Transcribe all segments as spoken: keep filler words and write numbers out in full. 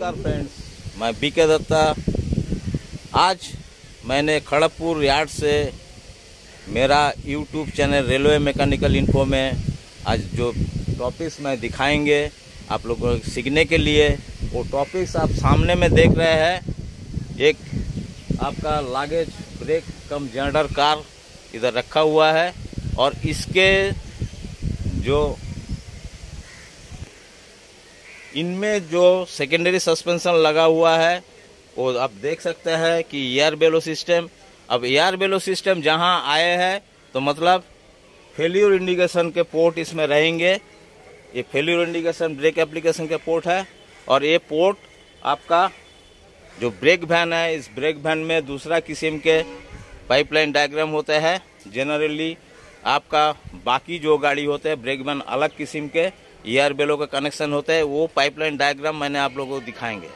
नमस्कार फ्रेंड्स, मैं बीके दत्ता। आज मैंने खड़गपुर यार्ड से मेरा YouTube channel railway mechanical info में आज जो टॉपिक्स मैं दिखाएंगे आप लोगों को सीखने के लिए, वो टॉपिक्स आप सामने में देख रहे हैं। एक आपका luggage brake cum generator car इधर रखा हुआ है और इसके जो इनमें जो सेकेंडरी सस्पेंशन लगा हुआ है वो आप देख सकते हैं कि एयर बेलो सिस्टम। अब एयर बेलो सिस्टम जहां आए हैं तो मतलब फेल्यूर इंडिकेशन के पोर्ट इसमें रहेंगे। ये फेल्यूर इंडिकेशन ब्रेक एप्लीकेशन के पोर्ट है और ये पोर्ट आपका जो ब्रेक वैन है, इस ब्रेक वैन में दूसरा किस्म के पाइपलाइन डायग्राम होते हैं। जनरली आपका बाकी जो गाड़ी होते हैं ब्रेक वैन अलग किस्म के एयर बेलो का कनेक्शन होता है, वो पाइपलाइन डायग्राम मैंने आप लोगों को दिखाएंगे।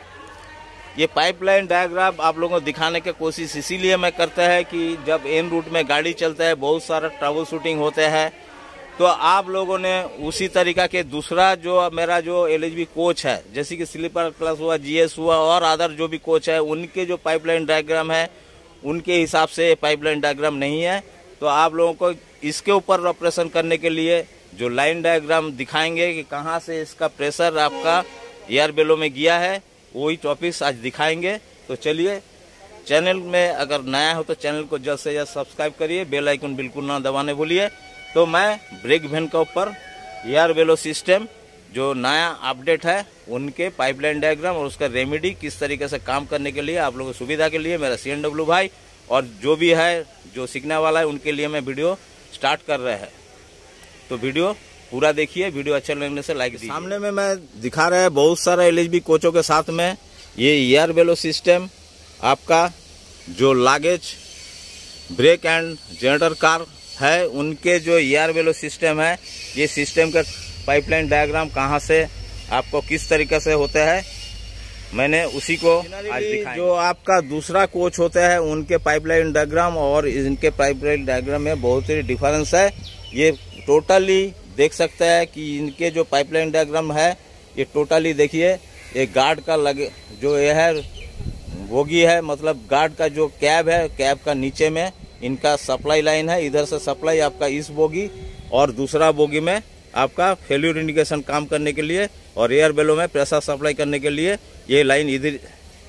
ये पाइपलाइन डायग्राम आप लोगों को दिखाने की कोशिश इसीलिए मैं करता है कि जब एन रूट में गाड़ी चलता है बहुत सारा ट्रबल शूटिंग होते हैं, तो आप लोगों ने उसी तरीका के दूसरा जो मेरा जो एल एच बी कोच है, जैसे कि स्लीपर क्लास हुआ, जी एस हुआ और अदर जो भी कोच है, उनके जो पाइपलाइन डायग्राम है उनके हिसाब से पाइपलाइन डायग्राम नहीं है। तो आप लोगों को इसके ऊपर ऑपरेशन करने के लिए जो लाइन डायग्राम दिखाएंगे कि कहाँ से इसका प्रेशर आपका एयर बेलो में गया है, वही टॉपिक्स आज दिखाएंगे। तो चलिए, चैनल में अगर नया हो तो चैनल को जल्द से जल्द सब्सक्राइब करिए, बेल आइकन बिल्कुल ना दबाने भूलिए। तो मैं ब्रेक वैन के ऊपर एयर बेलो सिस्टम जो नया अपडेट है उनके पाइपलाइन डायग्राम और उसका रेमेडी किस तरीके से काम करने के लिए आप लोगों की सुविधा के लिए मेरा सी एन डब्ल्यू भाई और जो भी है जो सीखने वाला है उनके लिए मैं वीडियो स्टार्ट कर रहे हैं। तो वीडियो पूरा देखिए, वीडियो अच्छा लगने से लाइक दीजिए। सामने में मैं दिखा रहा है बहुत सारा एल एच बी कोचों के साथ में ये एयर बेलो सिस्टम आपका जो luggage brake and generator car है उनके जो एयर बेलो सिस्टम है, ये सिस्टम का पाइपलाइन डायग्राम कहाँ से आपको किस तरीके से होता है मैंने उसी को आज दिखाया। जो आपका दूसरा कोच होता है उनके पाइपलाइन डायग्राम और इनके पाइपलाइन डायग्राम में बहुत ही डिफरेंस है। ये टोटली देख सकते हैं कि इनके जो पाइपलाइन डायग्राम है ये टोटली देखिए, एक गार्ड का लगे जो ये है बोगी है, मतलब गार्ड का जो कैब है, कैब का नीचे में इनका सप्लाई लाइन है। इधर से सप्लाई आपका इस बोगी और दूसरा बोगी में आपका फेल्यूर इंडिकेशन काम करने के लिए और एयर बेलो में प्रेशर सप्लाई करने के लिए ये लाइन इधर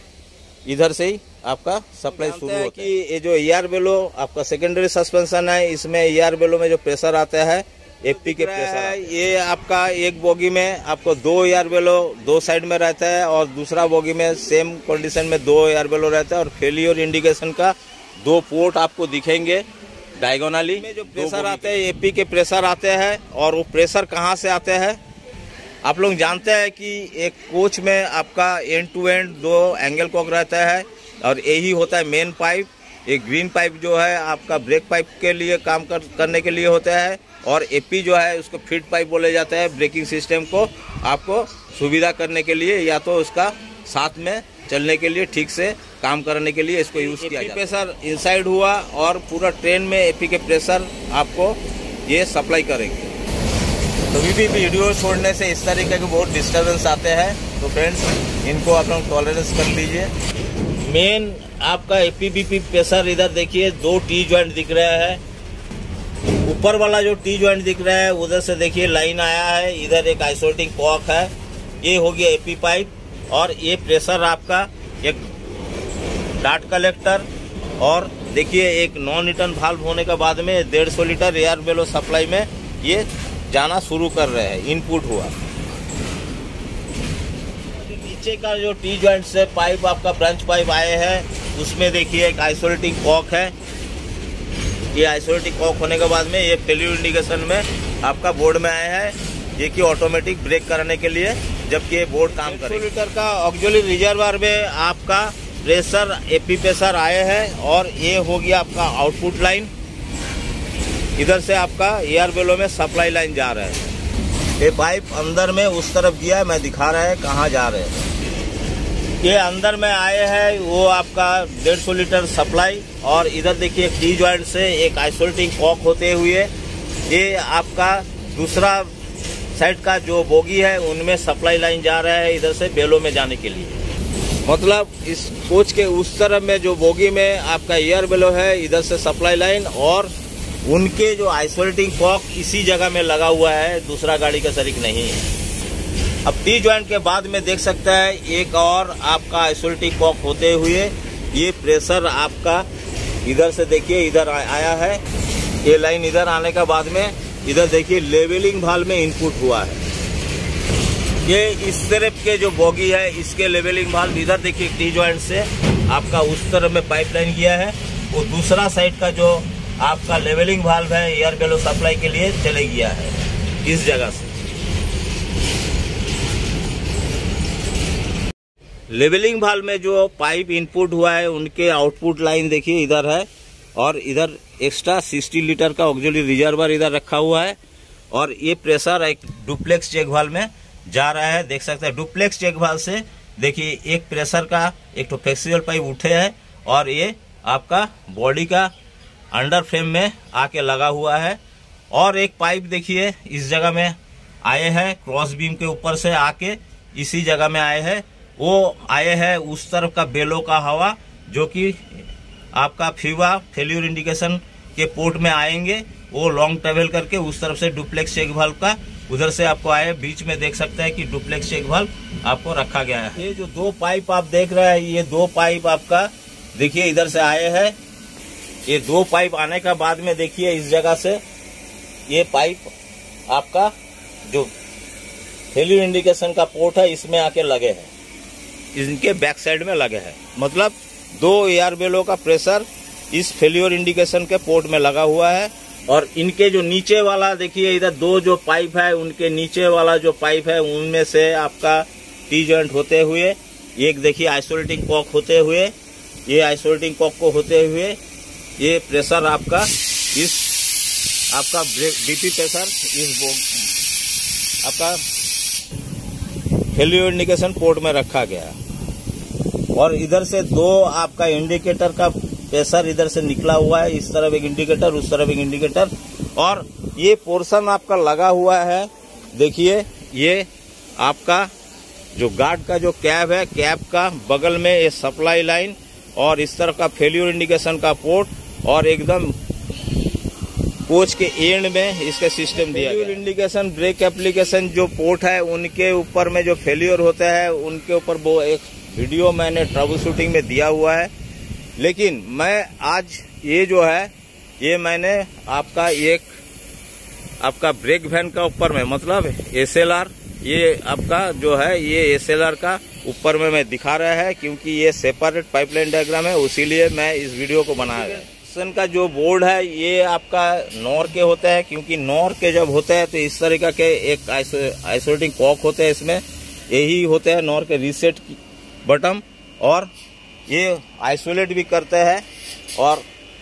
इधर से ही आपका सप्लाई शुरू होता है। कि ये जो एयर बेलो आपका सेकेंडरी सस्पेंशन है, इसमें एयर बेलो में जो प्रेशर आता है एफपी के प्रेशर है, ये आपका एक बोगी में आपको दो एयर बेलो दो साइड में रहता है और दूसरा बोगी में सेम कंडीशन में दो एयर बेलो रहता है और फेल्यूर इंडिकेशन का दो पोर्ट आपको दिखेंगे डायगोनली। में जो प्रेशर आते हैं एपी के प्रेशर आते हैं और वो प्रेशर कहाँ से आते हैं आप लोग जानते हैं कि एक कोच में आपका एंड टू एंड दो एंगल कॉक रहता है और यही होता है मेन पाइप। एक ग्रीन पाइप जो है आपका ब्रेक पाइप के लिए काम कर, करने के लिए होता है और एपी जो है उसको फीड पाइप बोले जाता है, ब्रेकिंग सिस्टम को आपको सुविधा करने के लिए या तो उसका साथ में चलने के लिए ठीक से काम करने के लिए इसको यूज किया जाता है। प्रेशर इनसाइड हुआ और पूरा ट्रेन में एपी के प्रेशर आपको ये सप्लाई करेंगे। तो भी, भी वीडियो छोड़ने से इस तरीके के बहुत डिस्टर्बेंस आते हैं, तो फ्रेंड्स इनको आप लोग टॉलरेंस कर लीजिए। मेन आपका एपी बीपी प्रेशर इधर देखिए, दो टी ज्वाइंट दिख रहा है। ऊपर वाला जो टी ज्वाइंट दिख रहा है उधर से देखिए लाइन आया है, इधर एक आइसोलेटिंग कॉक है, ये हो गया एपी पाइप और ये प्रेशर आपका एक डाट कलेक्टर और देखिए एक नॉन रिटर्न वाल्व होने के बाद में डेढ़ सौ लीटर एयर बेलो सप्लाई में ये जाना शुरू कर रहे हैं, इनपुट हुआ। नीचे का जो टी ज्वाइंट से पाइप आपका ब्रांच पाइप आए हैं उसमें देखिए एक आइसोलेटिंग कॉक है। ये आइसोलेटिंग कॉक होने के बाद में ये फेल्यूर इंडिकेशन में आपका बोर्ड में आया है, ये कि ऑटोमेटिक ब्रेक करने के लिए जबकि ये बोर्ड काम करे। लीटर का ऑक्सिलरी रिजर्वायर में आपका प्रेशर एपी प्रेशर आए हैं और ये हो गया आपका आउटपुट लाइन। इधर से आपका एयर बेलो में सप्लाई लाइन जा रहा है। ये पाइप अंदर में उस तरफ गया है, मैं दिखा रहा है कहाँ जा रहे हैं। ये अंदर में आए हैं वो आपका डेढ़ सौ लीटर सप्लाई और इधर देखिए टी ज्वाइंट से एक आइसोलेटिंग कॉक होते हुए ये आपका दूसरा साइड का जो बोगी है उनमें सप्लाई लाइन जा रहा है इधर से बेलो में जाने के लिए। मतलब इस कोच के उस तरफ में जो बोगी में आपका एयर बेलो है, इधर से सप्लाई लाइन, और उनके जो आइसोलेटिंग कॉक इसी जगह में लगा हुआ है, दूसरा गाड़ी का शरीक नहीं है। अब टी ज्वाइंट के बाद में देख सकता है एक और आपका आइसोलेटिंग कॉक होते हुए ये प्रेशर आपका इधर से देखिए इधर आया है। ये लाइन इधर आने के बाद में इधर देखिए लेवलिंग वाल्व में इनपुट हुआ है। ये इस तरफ के जो बोगी है इसके लेवलिंग वाल्व इधर देखिए टी ज्वाइंट से आपका उस तरफ में पाइपलाइन गया है। वो दूसरा साइड का जो आपका लेवलिंग वाल्व है एयर बेलो सप्लाई के लिए चले गया है इस जगह से। लेवलिंग वाल्व में जो पाइप इनपुट हुआ है उनके आउटपुट लाइन देखिए इधर है, और इधर एक्स्ट्रा साठ लीटर का ऑक्सिलरी रिजर्वर इधर रखा हुआ है, और ये प्रेशर एक डुप्लेक्स चेक वाल्व में जा रहा है। देख सकते हैं डुप्लेक्स चेक वाल्व से देखिए एक प्रेशर का एक तो फ्लेक्सिबल पाइप उठे है और ये आपका बॉडी का अंडर फ्रेम में आके लगा हुआ है, और एक पाइप देखिए इस जगह में आए हैं क्रॉस बीम के ऊपर से आके इसी जगह में आए हैं। वो आए हैं उस तरफ का बेलो का हवा जो कि आपका फीवा फेल्यूर इंडिकेशन के पोर्ट में आएंगे, वो लॉन्ग ट्रेवल करके उस तरफ से डुप्लेक्स चेक वाल्व का उधर से आपको आए। बीच में देख सकते हैं कि डुप्लेक्स चेक वाल्व आपको रखा गया है। ये जो दो पाइप आप देख रहे हैं ये दो पाइप आपका देखिए इधर से आए हैं। ये दो पाइप आने का बाद में देखिए इस जगह से ये पाइप आपका जो फेल्यूर इंडिकेशन का पोर्ट है इसमें आके लगे हैं, इनके बैक साइड में लगे हैं। मतलब दो एयर बेलो का प्रेशर इस फेल्यूर इंडिकेशन के पोर्ट में लगा हुआ है, और इनके जो नीचे वाला देखिए इधर दो जो पाइप है उनके नीचे वाला जो पाइप है उनमें से आपका टी जॉइंट होते हुए एक देखिए आइसोलेटिंग कॉक होते हुए ये आइसोलेटिंग कॉक को होते हुए ये प्रेशर आपका इस आपका डीपी प्रेशर इस आपका फेल्यूर इंडिकेशन पोर्ट में रखा गया, और इधर से दो आपका इंडिकेटर का प्रेशर इधर से निकला हुआ है। इस तरफ एक इंडिकेटर उस तरफ एक इंडिकेटर, और ये पोर्शन आपका लगा हुआ है। देखिए ये आपका जो गार्ड का जो कैब है, कैब का बगल में ये सप्लाई लाइन और इस तरफ का फेल्यूर इंडिकेशन का पोर्ट, और एकदम कोच के एंड में इसका सिस्टम दिया गया। फेल्यूर इंडिकेशन ब्रेक एप्लीकेशन जो पोर्ट है उनके ऊपर में जो फेल्यूर होता है उनके ऊपर वो एक वीडियो मैंने ट्रबल शूटिंग में दिया हुआ है। लेकिन मैं आज ये जो है ये मैंने आपका एक आपका ब्रेक वैन का ऊपर में मतलब एसएलआर ये आपका जो है ये एसएलआर का ऊपर में मैं दिखा रहा है, क्योंकि ये सेपरेट पाइपलाइन डायग्राम है, उसीलिए मैं इस वीडियो को बनाया है। का जो बोर्ड है ये आपका नॉर के होता है, क्योंकि नॉर के जब होता है तो इस तरीका के एक आइसोलेटिंग कॉक होते हैं, इसमें यही होते हैं नॉर के रीसेट बटन, और ये आइसोलेट भी करते हैं। और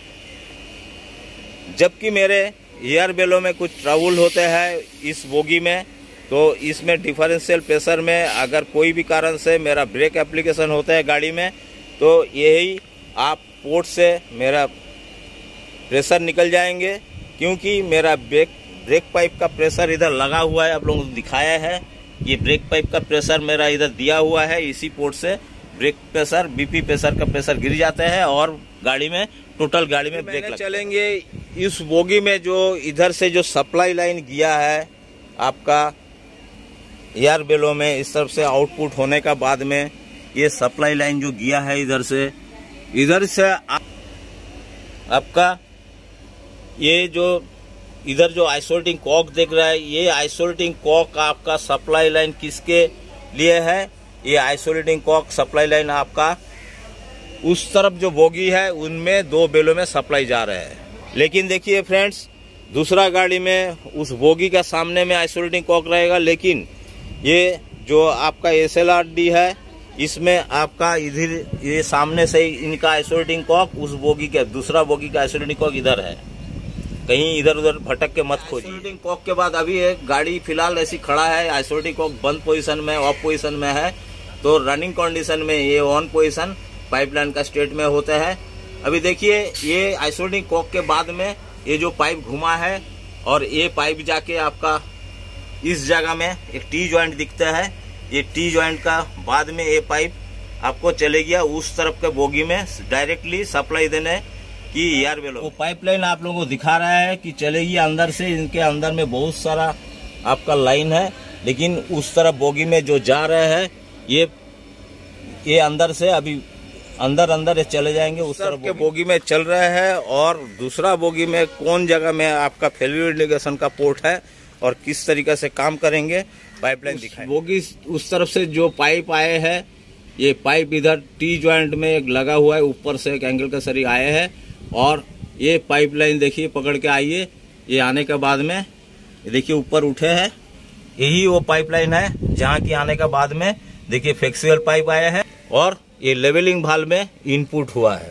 जबकि मेरे एयर बेलो में कुछ ट्रबल होते हैं इस बोगी में, तो इसमें डिफरेंशियल प्रेशर में अगर कोई भी कारण से मेरा ब्रेक एप्लीकेशन होता है गाड़ी में, तो यही आप पोर्ट से मेरा प्रेशर निकल जाएंगे, क्योंकि मेरा ब्रेक ब्रेक पाइप का प्रेशर इधर लगा हुआ है। आप लोगों को दिखाया है ये ब्रेक पाइप का प्रेशर मेरा इधर दिया हुआ है। इसी पोर्ट से ब्रेक प्रेशर बीपी प्रेशर का प्रेशर गिर जाता है और गाड़ी में टोटल गाड़ी में ब्रेक चलेंगे। इस बोगी में जो इधर से जो सप्लाई लाइन गया है आपका एयर बेलो में, इस तरफ से आउटपुट होने का बाद में ये सप्लाई लाइन जो गया है इधर से इधर से आ, आपका ये जो इधर जो आइसोलेटिंग कॉक देख रहा है, ये आइसोलेटिंग कॉक आपका सप्लाई लाइन किसके लिए है? ये आइसोलेटिंग कॉक सप्लाई लाइन आपका उस तरफ जो बोगी है उनमें दो बेलों में सप्लाई जा रहा है। लेकिन देखिए फ्रेंड्स, दूसरा गाड़ी में उस बोगी का सामने में आइसोलेटिंग कॉक रहेगा, लेकिन ये जो आपका एस एल आर डी है इसमें आपका इधर ये सामने से इनका आइसोलेटिंग कॉक उस बोगी के दूसरा बोगी का आइसोलेटिंग कॉक इधर है। कहीं इधर उधर भटक के मत खोजिए। आइसोलेटिंग कॉक के बाद अभी एक गाड़ी फिलहाल ऐसी खड़ा है, आइसोलेटिंग कॉक बंद पोजीशन में ऑफ पोजीशन में है, तो रनिंग कंडीशन में ये ऑन पोजीशन पाइपलाइन का स्टेट में होता है। अभी देखिए ये आइसोलेटिंग कॉक के बाद में ये जो पाइप घुमा है और ये पाइप जाके आपका इस जगह में एक टी जॉइंट दिखता है, ये टी जॉइंट का बाद में ये पाइप आपको चले गया उस तरफ के बोगी में डायरेक्टली सप्लाई देने की एयर बेलो। वो पाइपलाइन आप लोगों को दिखा रहा है कि चलेगी अंदर से, इनके अंदर में बहुत सारा आपका लाइन है, लेकिन उस तरफ बोगी में जो जा रहे हैं ये ये अंदर से अभी अंदर अंदर ये चले जाएंगे, उस तरफ के बोगी में चल रहे हैं। और दूसरा बोगी में कौन जगह में आपका फेल्यूर इंडिकेशन का पोर्ट है और किस तरीके से काम करेंगे पाइपलाइन दिखाएं। बोगी उस तरफ से जो पाइप आए हैं, ये पाइप इधर टी जॉइंट में एक लगा हुआ है, ऊपर से एक एंगल का सरी आए हैं और ये पाइपलाइन देखिए पकड़ के आइए। ये आने के बाद में देखिए ऊपर उठे हैं, यही वो पाइपलाइन है जहाँ की आने के बाद में देखिए फ्लेक्सिबल पाइप आया है और ये लेवलिंग वाल्व में इनपुट हुआ है,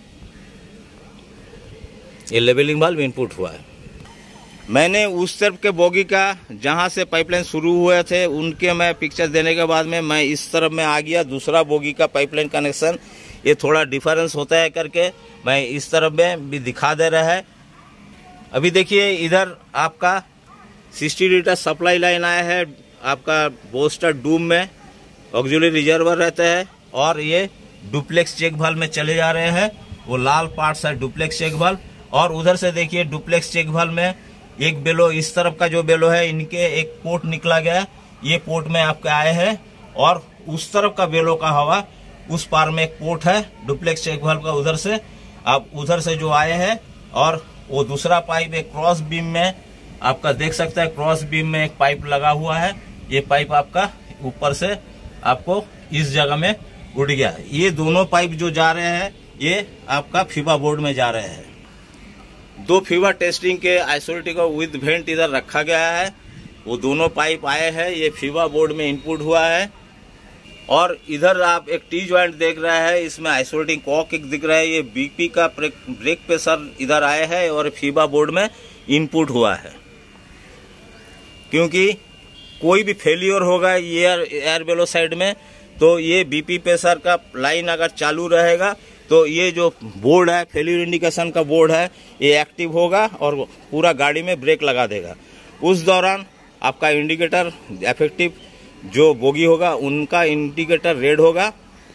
ये लेवलिंग वाल्व इनपुट हुआ है। मैंने उस तरफ के बोगी का जहां से पाइपलाइन शुरू हुए थे उनके मैं पिक्चर देने के बाद में मैं इस तरफ में आ गया, दूसरा बोगी का पाइपलाइन कनेक्शन ये थोड़ा डिफरेंस होता है करके मैं इस तरफ में भी दिखा दे रहा है। अभी देखिए इधर आपका सिक्सटी लीटर सप्लाई लाइन आया है, आपका बोस्टर डूम में ऑक्सिलरी रिजर्वर रहता है और ये डुप्लेक्स चेक वाल्व में चले जा रहे हैं। वो लाल पार्ट्स है डुप्लेक्स चेक वाल्व और उधर से देखिए डुप्लेक्स चेक वाल्व में एक बेलो, इस तरफ का जो बेलो है इनके एक पोर्ट निकला गया है, ये पोर्ट में आपके आए हैं और उस तरफ का बेलो का हवा उस पार में एक पोर्ट है डुप्लेक्स चेक वाल्व का, उधर से आप उधर से जो आए हैं और वो दूसरा पाइप एक क्रॉस बीम में आपका देख सकता है, क्रॉस बीम में एक पाइप लगा हुआ है, ये पाइप आपका ऊपर से आपको इस जगह में उड़ गया। ये दोनों पाइप जो जा रहे हैं ये आपका फीबा बोर्ड में जा रहे हैं। दो फीबा टेस्टिंग के आइसोलेटिंग को विद वेंट इधर रखा गया है, वो दोनों पाइप आए हैं, ये फीबा बोर्ड में इनपुट हुआ है। और इधर आप एक टी जॉइंट देख रहे हैं, इसमें आइसोलेटिंग कॉक एक दिख रहा है, ये बीपी का ब्रेक प्रेशर इधर आए है और फीबा बोर्ड में इनपुट हुआ है। क्योंकि कोई भी फेलियर होगा एयर एयर बेलो साइड में तो ये बीपी प्रेशर का लाइन अगर चालू रहेगा तो ये जो बोर्ड है फेलियर इंडिकेशन का बोर्ड है ये एक्टिव होगा और पूरा गाड़ी में ब्रेक लगा देगा। उस दौरान आपका इंडिकेटर इफेक्टिव जो बोगी होगा उनका इंडिकेटर रेड होगा,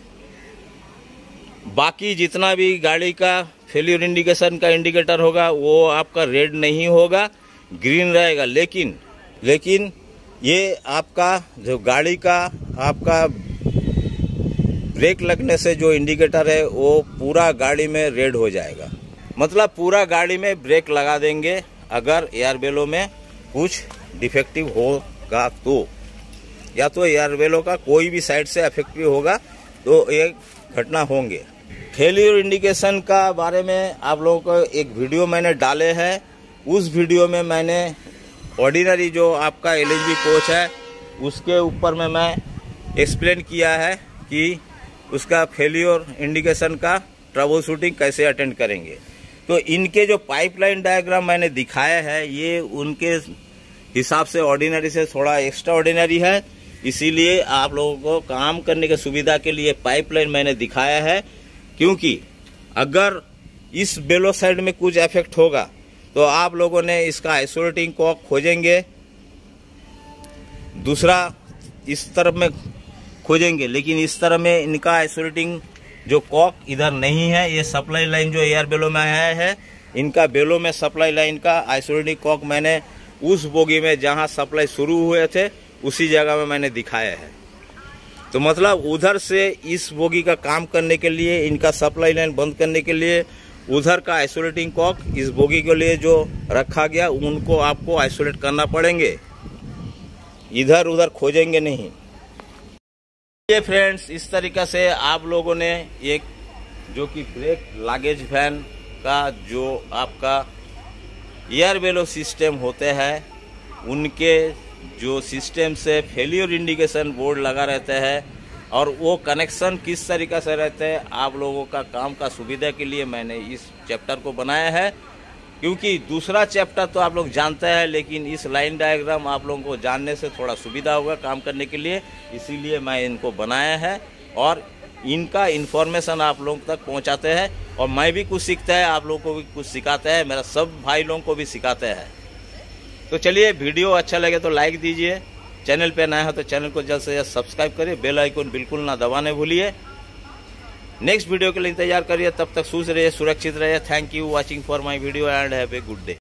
बाकी जितना भी गाड़ी का फेलियर इंडिकेशन का इंडिकेटर होगा वो आपका रेड नहीं होगा, ग्रीन रहेगा। लेकिन लेकिन ये आपका जो गाड़ी का आपका ब्रेक लगने से जो इंडिकेटर है वो पूरा गाड़ी में रेड हो जाएगा, मतलब पूरा गाड़ी में ब्रेक लगा देंगे अगर एयर बेलो में कुछ डिफेक्टिव होगा तो, या तो एयर बेलो का कोई भी साइड से इफेक्टिव होगा तो ये घटना होंगे। फेलियर इंडिकेशन का बारे में आप लोगों को एक वीडियो मैंने डाले हैं, उस वीडियो में मैंने ऑर्डिनरी जो आपका एल एच बी कोच है उसके ऊपर में मैं एक्सप्लेन किया है कि उसका फेलियर इंडिकेशन का ट्रबल शूटिंग कैसे अटेंड करेंगे। तो इनके जो पाइपलाइन डायग्राम मैंने दिखाया है ये उनके हिसाब से ऑर्डिनरी से थोड़ा एक्स्ट्रा ऑर्डिनरी है, इसीलिए आप लोगों को काम करने की सुविधा के लिए पाइपलाइन मैंने दिखाया है। क्योंकि अगर इस बेलो साइड में कुछ इफेक्ट होगा तो आप लोगों ने इसका आइसोलेटिंग कॉक खोजेंगे, दूसरा इस तरफ में खोजेंगे, लेकिन इस तरह में इनका आइसोलेटिंग जो कॉक इधर नहीं है। ये सप्लाई लाइन जो एयर बेलो में आया है इनका बेलो में सप्लाई लाइन का आइसोलेटिंग कॉक मैंने उस बोगी में जहां सप्लाई शुरू हुए थे उसी जगह में मैंने दिखाया है। तो मतलब उधर से इस बोगी का काम करने के लिए, इनका सप्लाई लाइन बंद करने के लिए उधर का आइसोलेटिंग कॉक इस बोगी के लिए जो रखा गया उनको आपको आइसोलेट करना पड़ेंगे, इधर उधर खोजेंगे नहीं। ये फ्रेंड्स इस तरीके से आप लोगों ने एक जो कि ब्रेक लागेज वैन का जो आपका एयर बेलो सिस्टम होते हैं उनके जो सिस्टम से फेलियर इंडिकेशन बोर्ड लगा रहता है और वो कनेक्शन किस तरीके से रहते हैं आप लोगों का काम का सुविधा के लिए मैंने इस चैप्टर को बनाया है। क्योंकि दूसरा चैप्टर तो आप लोग जानते हैं, लेकिन इस लाइन डायग्राम आप लोगों को जानने से थोड़ा सुविधा होगा काम करने के लिए, इसीलिए मैं इनको बनाया है और इनका इन्फॉर्मेशन आप लोगों तक पहुंचाते हैं। और मैं भी कुछ सीखता है, आप लोगों को भी कुछ सिखाते हैं, मेरा सब भाई लोगों को भी सिखाते हैं। तो चलिए, वीडियो अच्छा लगे तो लाइक दीजिए, चैनल पे नया हो तो चैनल को जल्द से जल्द सब्सक्राइब करिए, बेल आइकन बिल्कुल ना दबाने भूलिए। नेक्स्ट वीडियो के लिए इंतजार करिए, तब तक खुश रहिए, सुरक्षित रहिए। Thank you watching for my video and have a good day.